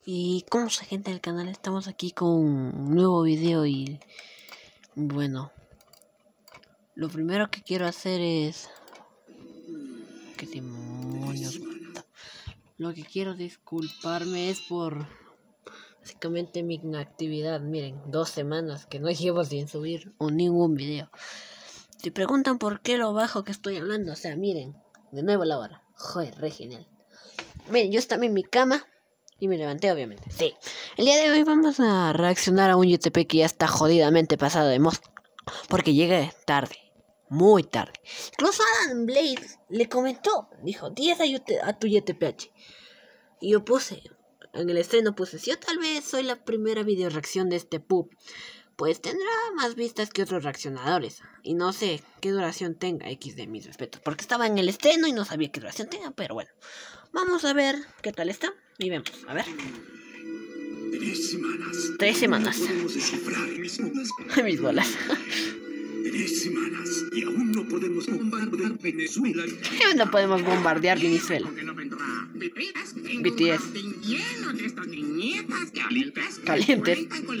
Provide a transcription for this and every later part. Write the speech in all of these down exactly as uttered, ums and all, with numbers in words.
Y como se gente del canal, estamos aquí con un nuevo video y bueno, lo primero que quiero hacer es ¿qué demonios? Lo que quiero disculparme es por básicamente mi inactividad. Miren, dos semanas que no llevo sin subir o ningún video. Si preguntan por qué lo bajo que estoy hablando, o sea, miren, de nuevo la hora. Joder, re genial. Miren, yo estaba en mi cama y me levanté, obviamente. Sí. El día de hoy vamos a reaccionar a un Y T P que ya está jodidamente pasado de moda. Porque llegué tarde. Muy tarde. Incluso Adam Blade le comentó. Dijo, diez a, a tu Y T P H. Y yo puse, en el estreno puse, si yo tal vez soy la primera video reacción de este pub, pues tendrá más vistas que otros reaccionadores. Y no sé qué duración tenga, X de mis respetos. Porque estaba en el estreno y no sabía qué duración tenga, pero bueno. Vamos a ver qué tal está y vemos, a ver. Tres semanas. Tres semanas. No podemos descifrar mis bolas. Mis bolas. Tres semanas y aún no podemos bombardear Venezuela. Y no podemos bombardear Venezuela. B T S. Calientes.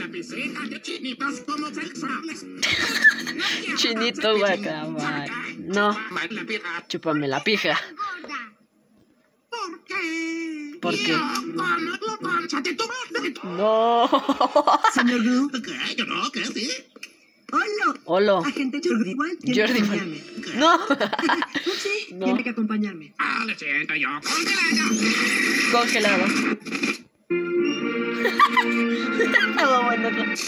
Chinito va a acabar. No. Chúpame la pija. ¿Por qué? ¿Por qué? No. No. Señor Blue. ¿Qué? ¿Yo no? ¿Qué? ¿Sí? Hola. Hola. Agente Jordi Wild tiene Jordi que acompañarme. No. Sí, No. tiene que acompañarme. Ah, lo siento, yo. Congelado. Todo bueno.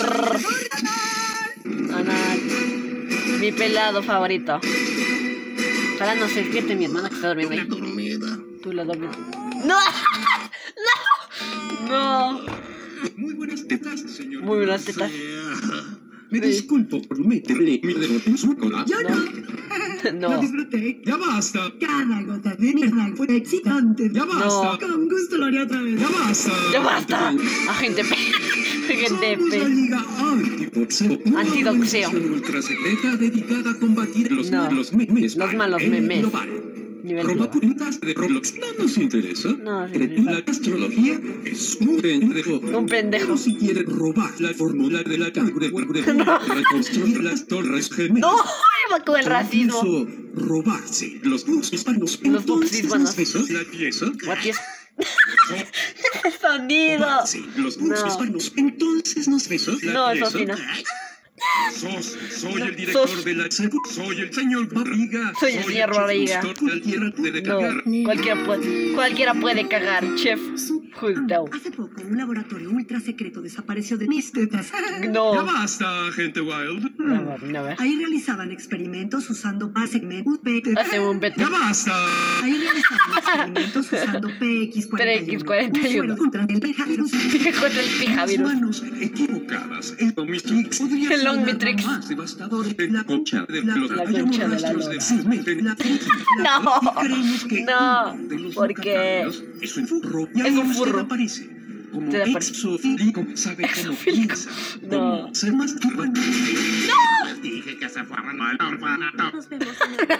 Ana, mi pelado favorito. Ojalá no se despierte mi hermana que está durmiendo ahí. Dormida. Tú la dormida. ¡No! ¡No! ¡No! Muy buenas tetas, señor. Muy buenas tetas. Me disculpo por meterle mi dedo en su cola. Yo no. No. Lo disfruté. Ya basta. Cada gota de mierda fue excitante. Ya basta. Con gusto lo haré otra vez. Ya basta. ¡Ya basta! Agente P. Agente Somos la P. Liga Antidoxeo. Una Antidoxeo. organización ultrasecreta dedicada a combatir los No. malos memes. Los malos en memes. global. Nivel Roba global. cuentas de Roblox. No nos interesa. No, sí, Creen sí, la astrología es un pendejo. Un pendejo. Pero si quieren robar la fórmula de la cangre, reconstruir las torres gemelas. ¡No! ¡Va con el racismo! Incluso robarse los bus hispanos. Los bus Entonces, hispanos. ¿nos besos la pieza? Aquí es. Sonido. Robarse los bus No. hispanos. Entonces nos besos la No, pieza. eso sí no. Sos, soy el director Sos. de la secu, soy el señor Barriga. Soy el señor Barriga. gestor de la tierra de No, cagar. cualquiera puede, cualquiera puede cagar, chef. Justo. Hace poco, un laboratorio ultra secreto desapareció de mis tetas. Ya No. basta, gente wild. No, no, no. Ahí realizaban experimentos usando segmentos P. Hace un vete. Ya basta. Ahí realizaban experimentos usando P X cuarenta y uno. P X cuarenta y uno. Un suero contra el virus. Contra el pijavirus. Manos equivocadas. El Omnitrix podría El ser Omnitrix. el arma más devastador de la concha de los La hallamos concha de la rastros lora. de cemento en la No. y creemos que No, uno de los porque locatarios es un furro y es ahí un usted furro. aparece como Usted aparece. exofílico, sabe cómo Exofílico. piensa, No. cómo se masturba. Les dije que se fueran al orfanato. Nos vemos en el...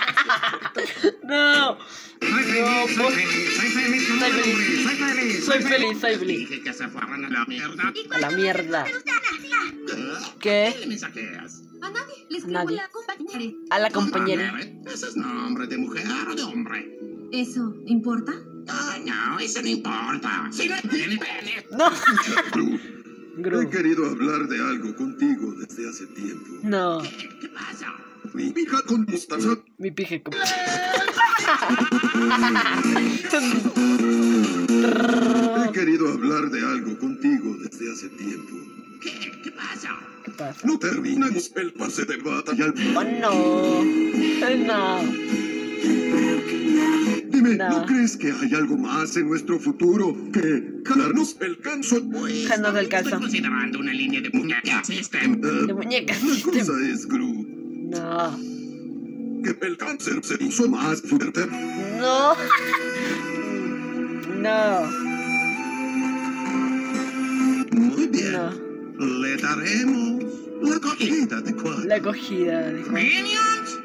No. Soy feliz, soy feliz, soy feliz, con Soy un feliz. hombre, soy feliz, Soy feliz, soy feliz. Dije que se fueran a la mierda. A la mierda. ¿Qué ¿Qué? le mensajeas? A nadie, les A nadie. escribo la compañera. A la compañera. Ese es nombre de mujer o de hombre. ¿Eso importa? Ay, no, eso no importa. Si no tiene pene. No. He Gru. querido hablar de algo contigo desde hace tiempo. No. ¿Qué, qué pasa? Mi hija con mostaza. Mi pije. como- He querido hablar de algo contigo desde hace tiempo. ¿Qué, qué pasa? ¿Qué pasa? No terminamos el pase de batalla. Oh no. No. Dime, No. ¿no crees que hay algo más en nuestro futuro que ganarnos el canso? Janos del calzo. Estoy considerando una línea de muñecas system. Eh, De muñecas. la cosa es, Gru, No. que el cáncer se hizo más fuerte. No. No. Muy bien. No. Le daremos la cogida de cual. La acogida. dijo. ¿Minions?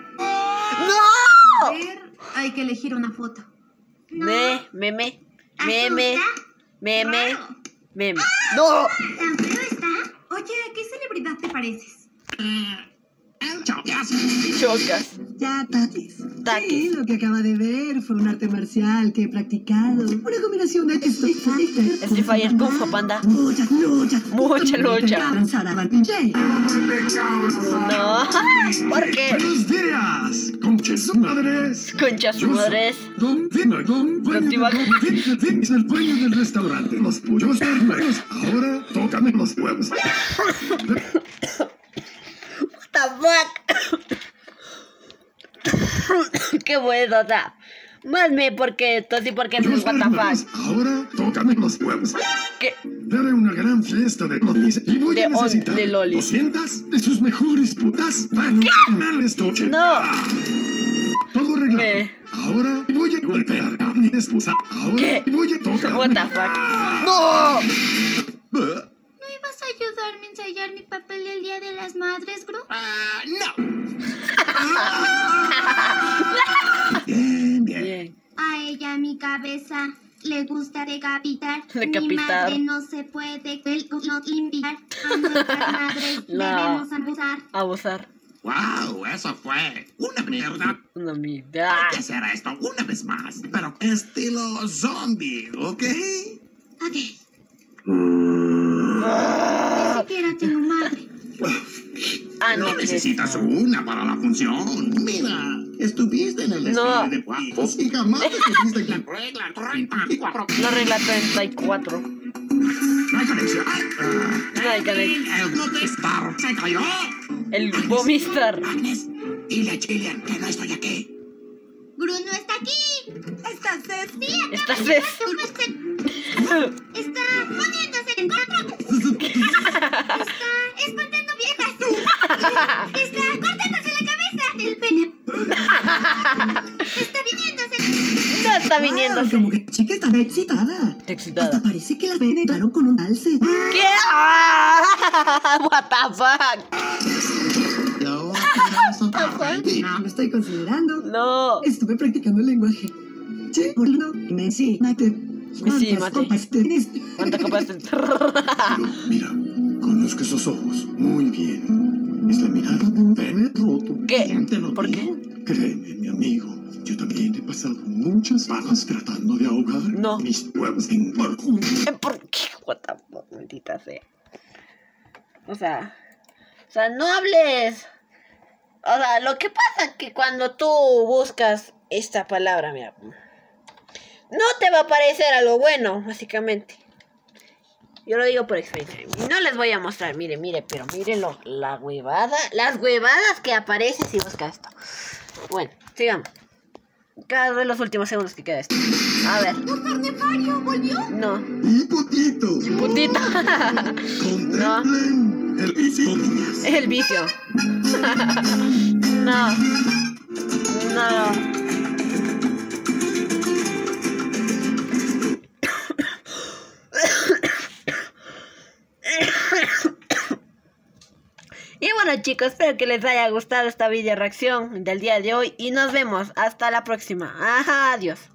A ver, hay que elegir una foto. Me, meme, meme, Meme. Meme. ¡No! ¿Tan feo está? Oye, ¿a qué celebridad te pareces? El chocas. Chocas. Ya, taques. Taques. Sí, lo que acaba de ver fue un arte marcial que he practicado. Una combinación de Street Fighter. Street Fighter, Kung Fu Panda. Mucha lucha. Mucha lucha. Avanzada al pinche. No. ¿Por qué? Buenos días, conchas madres. Conchas madres. Don Dima, Don Don Dima. Es el dueño del restaurante. Los pollos hermanos. Ahora tócame los huevos. What the fuck? Qué bueno, o sea. Más me porque, tú sí porque es Los what the hermanos, fuck. ahora tócame los huevos. ¿Qué? Daré una gran fiesta de lolis y voy De a on- necesitar de lolis. doscientas de sus mejores putas panales toche. No. Todo arreglado. ¿Qué? Ahora voy a golpear a mi esposa. Ahora ¿Qué? voy a tocar. What the fuck. ¡No! Ah, ¿No ibas a ayudarme a ensayar mi papel el Día de las Madres, Gru? Ah, no. Bien, bien. Bien. A ella, mi cabeza, le gusta decapitar. Decapitar. Mi madre no se puede el no limpiar. A nuestras madres No. debemos abusar. Abusar. Wow, eso fue una mierda. Una mierda. Hay que hacer esto una vez más, pero estilo zombie, ¿ok? Ok. Ni siquiera tengo madre. Ah, No no. necesitas una para la función. Mira, estuviste en el No. desfile de guapos y jamás estuviste en la regla treinta y cuatro. La regla treinta y cuatro. No hay conexión. No hay conexión. El Notestar se cayó. El Bomistar. Agnes, dile a Jillian que no estoy aquí. Gru no está aquí. Está Ceci. Está Ceci. Está poniéndose en cuatro. Está espantando viejas. Está cortándose la cabeza. El pene. Está viniéndose. No está Ah, viniendo. como que chica está excitada. Excitada. Hasta parece que la penetraron con un alce. ¿Qué? ¡Ah! What the fuck. Yo, no. Me estoy considerando. No. Estuve practicando el lenguaje. Che, boludo. Messi, mate. Sí, mate. copas tenés? ¿Cuántas copas de... Pero mira, conozco esos ojos muy bien. Es la mirada de pene roto. ¿Qué? Te lo ¿Por qué? digo. Créeme, mi amigo. Yo también he pasado muchas balas tratando de ahogar No. mis huevos en barco. ¿Por qué? What the fuck, maldita sea. O sea... O sea, no hables... O sea, lo que pasa es que cuando tú buscas esta palabra, mira... No te va a parecer algo bueno, básicamente. Yo lo digo por experiencia. Y no les voy a mostrar, mire, mire, pero miren lo, la huevada, las huevadas que aparecen si buscas esto. Bueno, sigamos. Cada vez los últimos segundos que queda esto. A ver. Carnefario volvió. No. Y putito. Putito. Contemplen el vicio. El vicio. No. No. Y bueno, chicos, espero que les haya gustado esta video reacción del día de hoy y nos vemos hasta la próxima. Ajá, adiós.